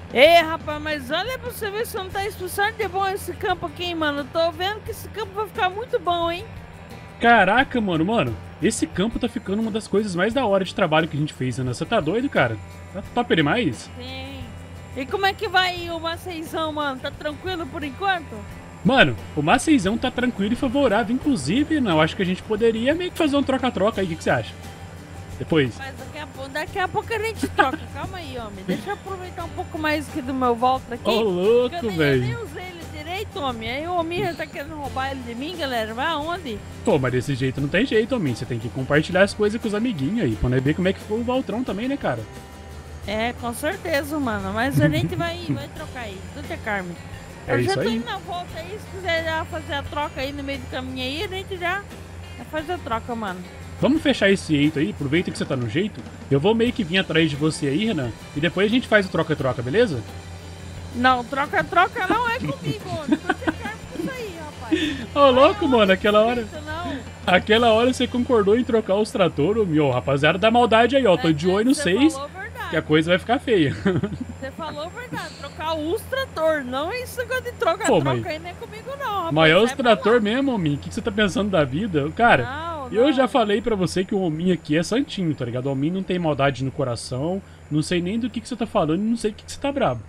Ei, rapaz, mas olha pra você ver se não tá expulsando de bom esse campo aqui, hein, mano. Eu tô vendo que esse campo vai ficar muito bom, hein? Caraca, mano, esse campo tá ficando uma das coisas mais da hora de trabalho que a gente fez, né? Você tá doido, cara? Tá top demais? Sim. E como é que vai aí o Maceizão, mano? Tá tranquilo por enquanto? Mano, o Maceizão tá tranquilo e favorável, inclusive, não, acho que a gente poderia meio que fazer um troca-troca aí, o que você acha? Depois. Mas daqui a pouco a gente troca. Calma aí, homem. Deixa eu aproveitar um pouco mais aqui do meu volta aqui. Ô, louco, Eu nem velho. usei ele direito, homem. Aí o homem já tá querendo roubar ele de mim, galera. Vai aonde? Pô, mas desse jeito não tem jeito, homem. Você tem que compartilhar as coisas com os amiguinhos aí, pra nós ver como é que ficou o Valtrão também, né, cara? É, com certeza, mano. Mas a gente vai trocar aí. Tudo é Carmen. É Eu já isso tô aí. indo na volta aí. Se quiser já fazer a troca aí no meio do caminho aí, a gente já faz a troca, mano. Vamos fechar esse jeito aí, aproveita que você tá no jeito. Eu vou meio que vir atrás de você aí, Renan, e depois a gente faz o troca-troca, beleza? Não, troca-troca não é comigo, homem. Você quer isso aí, rapaz. Ô, louco, mano, aquela hora. Isso não. Aquela hora você concordou em trocar os tratores, meu, rapaziada da maldade aí, ó. Tô de olho no Você 6, falou a verdade. que a coisa vai ficar feia. Você falou a verdade. Trocar os trator, não isso que de troca-troca Pô, mas- aí não é comigo não, rapaz. Mas é os Sai pra lá. trator mesmo, homem. O que você tá pensando da vida? Cara, Não, eu não. já falei pra você que o hominho aqui é santinho, tá ligado? O hominho não tem maldade no coração. Não sei nem do que você tá falando e não sei o que você tá brabo.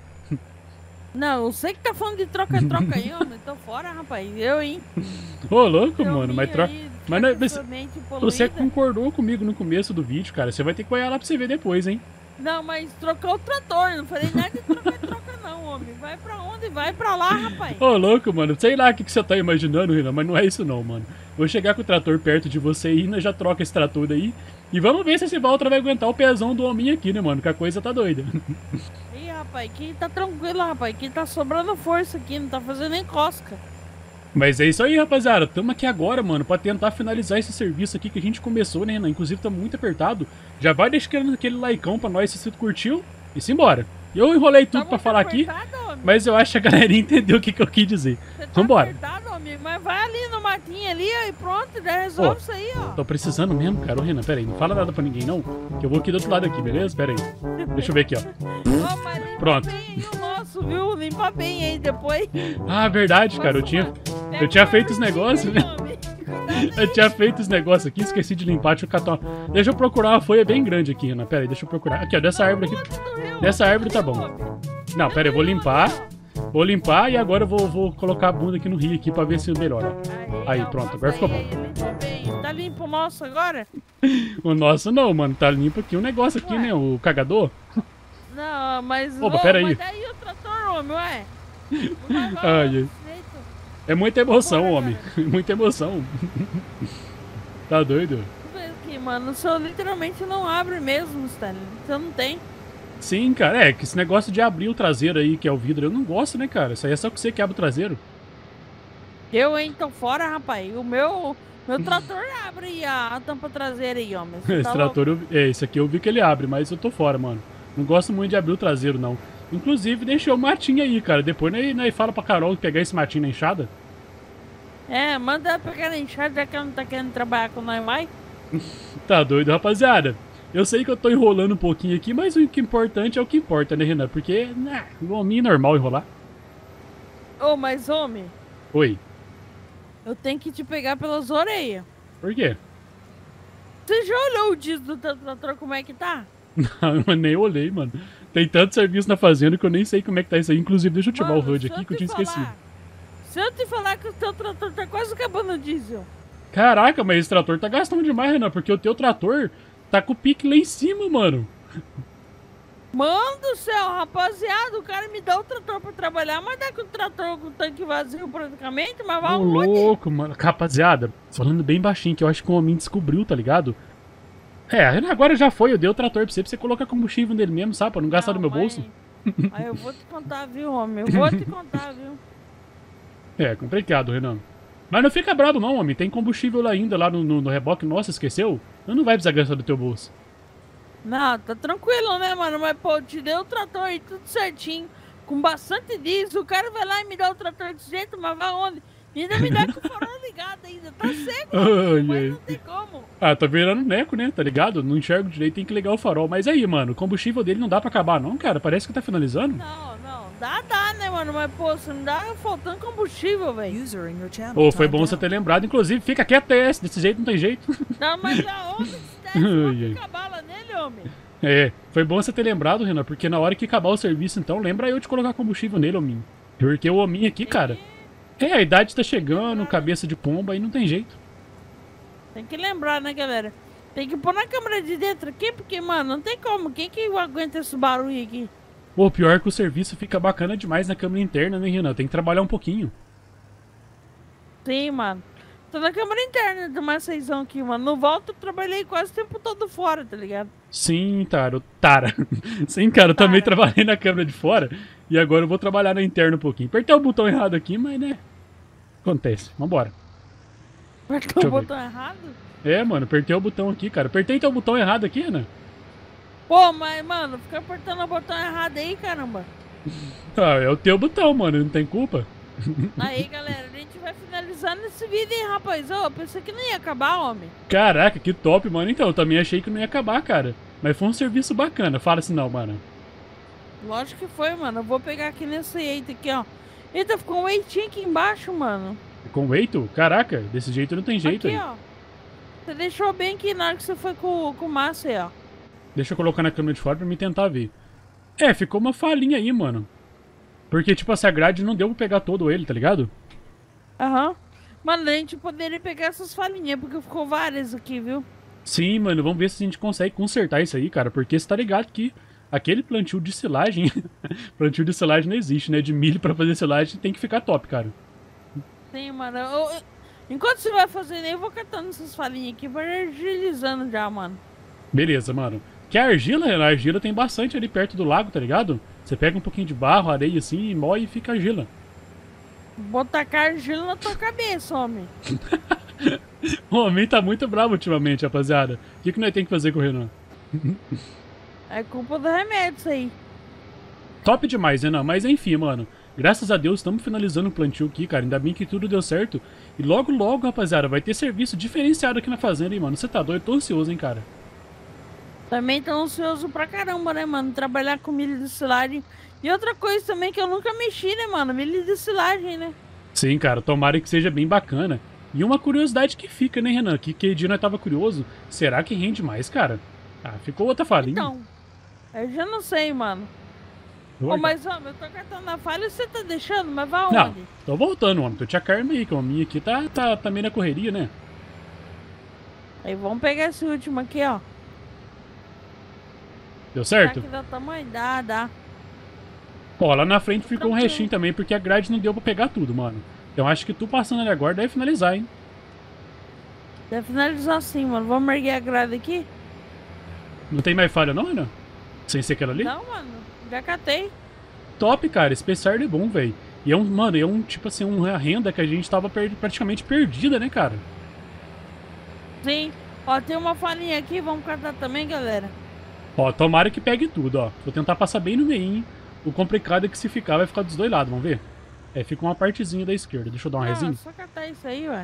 Não, eu sei que tá falando de troca-troca aí, homem. Tô fora, rapaz. Eu, hein? Ô, louco, Seu mano, mas milho troca. aí, Mas, tá não- com mas sua mente você poluída. concordou comigo no começo do vídeo, cara. Você vai ter que olhar lá pra você ver depois, hein? Não, mas trocou o trator. Não falei nada de troca-troca não, homem. Vai pra onde? Vai pra lá, rapaz. Ô, louco, mano. Sei lá o que você tá imaginando, Renan, mas não é isso não, mano. Vou chegar com o trator perto de você e nós já troca esse trator aí. E vamos ver se esse Valtra vai aguentar o pezão do hominho aqui, né, mano? Que a coisa tá doida. Ih, rapaz, aqui tá tranquilo, rapaz. Aqui tá sobrando força aqui, não tá fazendo nem cosca. Mas é isso aí, rapaziada. Tamo aqui agora, mano, pra tentar finalizar esse serviço aqui que a gente começou, né, Renan? Inclusive, tá muito apertado. Já vai deixando aquele likeão pra nós se você curtiu e simbora. Eu enrolei tudo Tá pra muito falar aqui, apertado, homem. mas eu acho que a galera entendeu o que eu quis dizer. Você tá Vambora. apertado, amigo, mas vai ali no matinho ali ó, e pronto, já resolve isso aí, ó. Tô precisando mesmo, cara. Ô, Renan, pera aí. Não fala nada pra ninguém, não. Que eu vou aqui do outro lado aqui, beleza? Pera aí. Deixa eu ver aqui, ó. Ó, mas limpa Pronto. bem aí o nosso, viu? Limpa bem aí depois. Ah, verdade, cara. Eu tinha feito os negócios, né? Eu tinha feito os negócios aqui, esqueci de limpar. Deixa eu catar Deixa eu procurar uma folha bem grande aqui, Renan. Pera aí, deixa eu procurar. Aqui, ó, dessa árvore aqui. Dessa árvore tá bom. Não, pera aí, eu vou limpar. Vou limpar e agora eu vou colocar a bunda aqui no rio aqui pra ver se melhora. Aí, pronto, agora ficou bom. Limpou bem. Tá limpo o nosso agora? O nosso não, mano. Tá limpo aqui o negócio aqui, né? O cagador. Não, mas... Opa, pera aí. Mas daí o trator, homem, ué. Não vai Ai, ai. desse jeito. É muita emoção, Bora, homem. Muita emoção. Tá doido? Deixa eu ver aqui, mano. O seu literalmente não abre mesmo, Stanley. Você não tem. Sim, cara. É que esse negócio de abrir o traseiro aí, que é o vidro, eu não gosto, né, cara? Isso aí é só que você que abre o traseiro. Eu, hein? Tô fora, rapaz. O meu trator abre a tampa traseira aí, homem. Você Esse tá trator, esse aqui eu vi que ele abre, mas eu tô fora, mano. Não gosto muito de abrir o traseiro, não. Inclusive, deixou o matinho aí, cara. Depois nós fala pra Carol pegar esse matinho na enxada. louco? É, manda ela pegar na enxada, já que ela não tá querendo trabalhar com nós mais. Tá doido, rapaziada? Eu sei que eu tô enrolando um pouquinho aqui, mas o que é importante é o que importa, né, Renan? Porque, o homem é normal enrolar. Ô, mas homem, Oi, eu tenho que te pegar pelas orelhas. por quê? Você já olhou o disco do teu trator como é que tá? Não, eu nem olhei, mano. Tem tanto serviço na fazenda que eu nem sei como é que tá isso aí. Inclusive, deixa eu ativar o Mano, HUD se aqui eu que eu te tinha esquecido. falar- Se eu te falar que o teu trator tá quase acabando o diesel. Caraca, mas esse trator tá gastando demais, Renan, porque o teu trator tá com o pique lá em cima, mano. Mano do céu, rapaziada, o cara me dá o trator pra trabalhar, mas dá com o trator com o tanque vazio praticamente, mas vai Ô, aonde? louco, mano. Rapaziada, falando bem baixinho, que eu acho que o homem descobriu, tá ligado? É, agora já foi, eu dei o trator pra você colocar combustível nele mesmo, sabe? Pra não gastar do meu bolso. Aí eu vou te contar, viu, homem? Eu vou te contar, viu? É, complicado, Renan. Mas não fica bravo não, homem. Tem combustível lá ainda, lá no reboque. Nossa, esqueceu? Eu não vai precisar gastar do teu bolso. Não, tá tranquilo, né, mano? Mas, pô, eu te dei o trator aí tudo certinho, com bastante diesel. O cara vai lá e me dá o trator desse jeito, mas vai onde? Ainda me dá com o farol ligado ainda. Tá seco, Ai, mas ai. não tem como. Ah, tá virando neco, né? Tá ligado? Não enxergo direito, tem que ligar o farol. Mas aí, mano, o combustível dele não dá pra acabar, não, cara. Parece que tá finalizando. Não, dá, né, mano? Mas, pô, você não dá faltando combustível, velho. Ô, foi bom você ter lembrado. Inclusive, fica quieto, TS. Desse jeito não tem jeito. Não, mas aonde que você Ai, tá bala nele, homem? É, foi bom você ter lembrado, Renan, porque na hora que acabar o serviço, então, lembra eu de colocar combustível nele, hominho. Porque o hominho aqui, cara, a idade tá chegando, cabeça de pomba, aí não tem jeito. Tem que lembrar, né, galera? Tem que pôr na câmera de dentro aqui, porque, mano, não tem como. Quem que aguenta esse barulho aqui? Pô, pior é que o serviço fica bacana demais na câmera interna, né, Renan? Tem que trabalhar um pouquinho. Sim, mano. Tô na câmera interna de uma seisão aqui, mano. No volta eu trabalhei quase o tempo todo fora, tá ligado? Sim, Tara. Sim, cara, eu também trabalhei na câmera de fora e agora eu vou trabalhar na interna um pouquinho. Apertei o botão errado aqui, mas, né, acontece. Vambora. Apertou o botão errado? É, mano, apertei o botão aqui, cara. Apertei teu botão errado aqui, Renan. Pô, mas, mano, fica apertando o botão errado aí, caramba. Ah, é o teu botão, mano, não tem culpa. Aí, galera, a gente vai finalizando esse vídeo, hein, rapaz. Ô, eu pensei que não ia acabar, homem. Caraca, que top, mano. Então, eu também achei que não ia acabar, cara. Mas foi um serviço bacana. Fala assim não, mano. Lógico que foi, mano. Eu vou pegar aqui nesse eito aqui, ó. Eita, ficou um eitinho aqui embaixo, mano. Com o eito? Caraca, desse jeito não tem jeito aqui, aí. Ó. Você deixou bem aqui na hora que você foi com o massa aí, ó. Deixa eu colocar na câmera de fora pra me tentar ver. É, ficou uma falhinha aí, mano. Porque, tipo, essa grade não deu pra pegar todo ele, tá ligado? Aham. Mano, a gente poderia pegar essas falhinhas, porque ficou várias aqui, viu? Sim, mano, vamos ver se a gente consegue consertar isso aí, cara. Porque você tá ligado que aquele plantio de silagem... plantio de silagem não existe, né? De milho pra fazer silagem tem que ficar top, cara. Sim, mano. Enquanto você vai fazendo aí, eu vou catando essas falhinhas aqui, vai agilizando já, mano. Beleza, mano. Que a argila, a argila tem bastante ali perto do lago, tá ligado? Você pega um pouquinho de barro, areia assim, e moe e fica argila. Vou tacar argila na tua cabeça, homem. O homem tá muito bravo ultimamente, rapaziada. O que nós tem que fazer com o Renan? É culpa do remédio isso aí. Top demais, Renan. Mas enfim, mano. Graças a Deus, estamos finalizando o plantio aqui, cara. Ainda bem que tudo deu certo. E logo, logo, rapaziada, vai ter serviço diferenciado aqui na fazenda, hein, mano. Você tá doido? Eu tô ansioso, hein, cara. Também tô ansioso pra caramba, né, mano? Trabalhar com milho de silagem. E outra coisa também que eu nunca mexi, né, mano? Milho de silagem, né? Sim, cara. Tomara que seja bem bacana. E uma curiosidade que fica, né, Renan? Que aquele dia nós tava curioso. Será que rende mais, cara? Ah, ficou outra falinha. Então, eu já não sei, mano. Ô, mas, homem, eu tô catando a falha e você tá deixando? Mas vai não, onde? Tô voltando, homem. Tô te acarme aí, que a minha aqui tá meio na correria, né? Aí vamos pegar esse último aqui, ó. Deu certo? Será que dá tamanho? Dá. Ó, lá na frente ficou um restinho também, porque a grade não deu pra pegar tudo, mano. Então acho que tu passando ali agora deve finalizar, hein? Deve finalizar sim, mano. Vamos erguer a grade aqui? Não tem mais falha não, Renan? Sem ser aquela ali? Não, mano. Já catei. Top, cara. Esse PCR é bom, velho. E é um, mano, é um, tipo assim, uma renda que a gente tava praticamente perdida, né, cara? Sim. Ó, tem uma falinha aqui. Vamos catar também, galera. Ó, tomara que pegue tudo, ó. Vou tentar passar bem no meio. O complicado é que se ficar, vai ficar dos dois lados, vamos ver? É, fica uma partezinha da esquerda. Deixa eu dar uma resinha. É só catar isso aí, ué.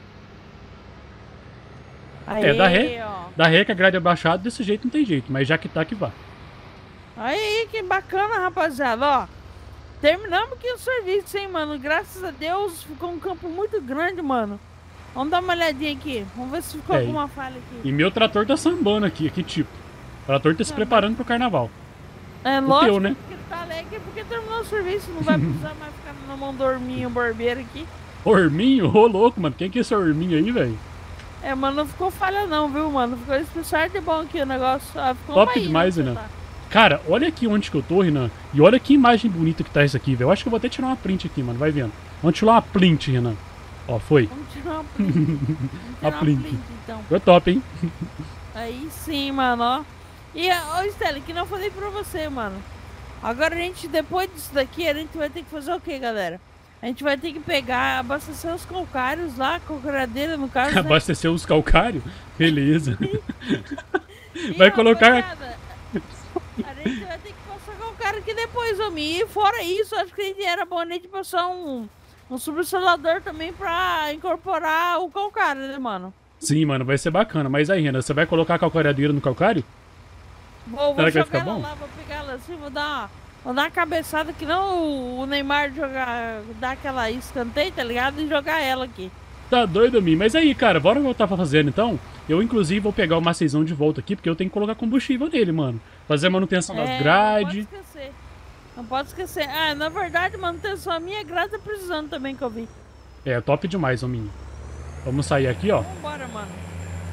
Aí, dá ré que a grade é baixada, desse jeito não tem jeito. Mas já que tá, que vá. Aí, que bacana, rapaziada, ó. Terminamos aqui o serviço, hein, mano. Graças a Deus, ficou um campo muito grande, mano. Vamos dar uma olhadinha aqui. Vamos ver se ficou alguma falha aqui. E meu trator tá sambando aqui, que tipo. O trator tá se preparando pro carnaval. É lógico, teu, né? que ele tá alegre porque terminou o serviço. Não vai precisar mais ficar na mão do Orminho barbeiro aqui. Orminho? Ô, louco, mano. Quem que é esse Orminho aí, velho? É, mano, não ficou falha não, viu, mano? Ficou especial de bom aqui o negócio. Ah, ficou top demais, Renan. Tá. Cara, olha aqui onde que eu tô, Renan. E olha que imagem bonita que tá isso aqui, velho. Eu acho que eu vou até tirar uma print aqui, mano. Vai vendo. Vamos tirar uma print, Renan. Ó, foi. Vamos tirar uma print. Vamos tirar uma print, então. Foi top, hein? Aí sim, mano, ó. E, ó, Stella, que não falei pra você, mano. Agora a gente, depois disso daqui, a gente vai ter que fazer o que, galera? A gente vai ter que pegar, abastecer os calcários lá, calcaradeira no caso, abastecer os calcários? Beleza. Vai colocar... A gente vai ter que passar calcário aqui depois, homem. E fora isso, acho que era bom a gente passar um subsolador também pra incorporar o calcário, né, mano? Sim, mano, vai ser bacana. Mas aí, Renan, você vai colocar a calcareadeira no calcário? Vou Será que vai jogar ficar ela bom? lá, vou pegar ela assim, vou dar uma cabeçada que não o Neymar dar aquela escanteio, tá ligado? E jogar ela aqui. Tá doido, Mi. Mas aí, cara, bora voltar pra fazenda, então? Eu, inclusive, vou pegar o macizão de volta aqui, porque eu tenho que colocar combustível nele, mano. Fazer a manutenção das Não pode grades. esquecer. Não pode esquecer. Ah, na verdade, manutenção a minha grade tá precisando também, que eu vi. É, top demais, hominho. Vamos sair aqui, ó. Vambora, mano.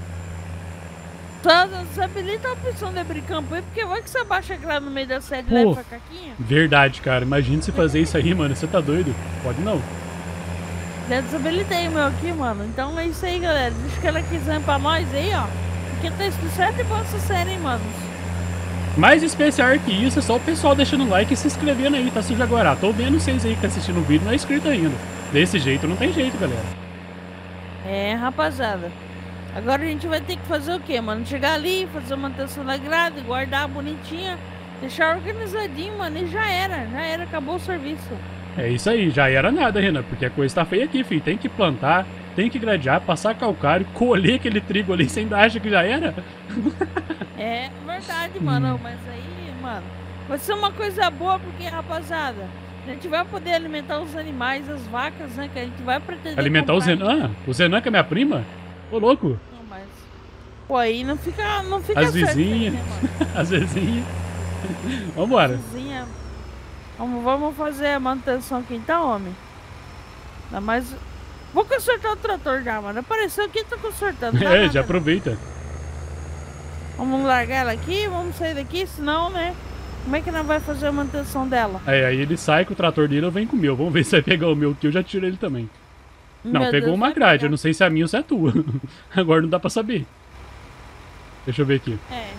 Só habilita a opção de abrir campo aí, porque vai que você baixa a grade no meio da sede e leva pra caquinha. Verdade, cara. Imagina se fazer isso aí, mano. Você tá doido? Pode não. Já desabilitei o meu aqui, mano. Então é isso aí, galera. Deixa aquela quiser pra nós aí, ó. Porque tá especial de boa essa série, hein, mano. Mais especial que isso é só o pessoal deixando o like e se inscrevendo aí, tá, Suja Guará? Tô vendo vocês aí que tá assistindo o vídeo e não é inscrito ainda. Desse jeito não tem jeito, galera. É, rapaziada. Agora a gente vai ter que fazer o quê, mano? Chegar ali, fazer a manutenção da grade, guardar bonitinha, deixar organizadinho, mano, e já era, acabou o serviço. É isso aí, já era nada, Renan, porque a coisa tá feia aqui, filho. Tem que plantar, tem que gradear, passar calcário, colher aquele trigo ali, você ainda acha que já era? É verdade, mano, mas aí, mano, vai ser uma coisa boa porque, rapaziada, a gente vai poder alimentar os animais, as vacas, né, que a gente vai pretender Alimentar o Zenan? O Zenan que é minha prima? Ô, louco. Não, mas... Pô, aí não fica As certo vizinhas, aí, né, mano? as vizinhas. Vambora. Vizinha. Vamos fazer a manutenção aqui então, homem. Ainda mais... Vou consertar o trator já, mano. Apareceu aqui, tô consertando. É, já aproveita. Vamos largar ela aqui, vamos sair daqui, senão, né? Como é que nós vai fazer a manutenção dela? É, aí ele sai com o trator dele, eu venho com o meu. Vamos ver se vai pegar o meu, que eu já tiro ele também. Não, Meu pegou Deus, uma vai grade, pegar. eu não sei se é a minha ou se é a tua. Agora não dá pra saber. Deixa eu ver aqui. É.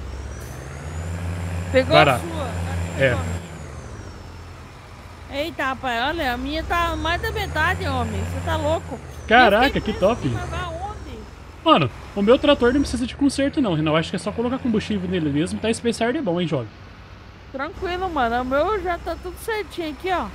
Pegou Vai lá. a sua. É. Pegou a minha. Eita, rapaz, olha, a minha tá mais da metade, homem. Você tá louco? Caraca, Eu fiquei que preso top. aqui, mas vai aonde? Mano, o meu trator não precisa de conserto não, Renan. Eu acho que é só colocar combustível nele mesmo. Tá especial de bom, hein, jovem? Tranquilo, mano. O meu já tá tudo certinho aqui, ó.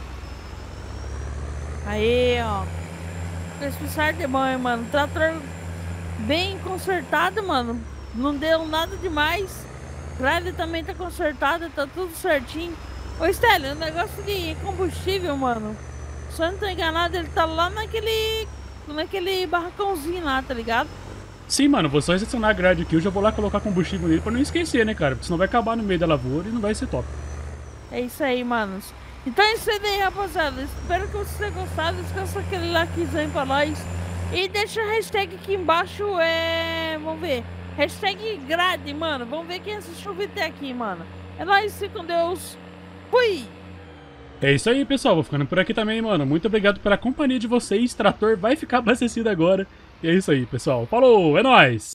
Aí, ó. Especial de bom, hein, mano. Trator bem consertado, mano. Não deu nada demais. Grade também tá consertada, tá tudo certinho. Ô, Stélio, o negócio de combustível, mano. Se eu não tô enganado, ele tá lá naquele barracãozinho lá, tá ligado? Sim, mano, vou só adicionar a grade aqui. Eu já vou lá colocar combustível nele pra não esquecer, né, cara? Porque senão vai acabar no meio da lavoura e não vai ser top. É isso aí, manos. Então é isso aí, rapaziada. Espero que vocês tenham gostado. Descansa aquele likezinho pra nós. E deixa a hashtag aqui embaixo, vamos ver. Hashtag grade, mano. Vamos ver quem assistiu o vídeo até aqui, mano. É nóis, fique com Deus. Fui! É isso aí, pessoal. Vou ficando por aqui também, mano. Muito obrigado pela companhia de vocês. Trator vai ficar abastecido agora. E é isso aí, pessoal. Falou, é nóis!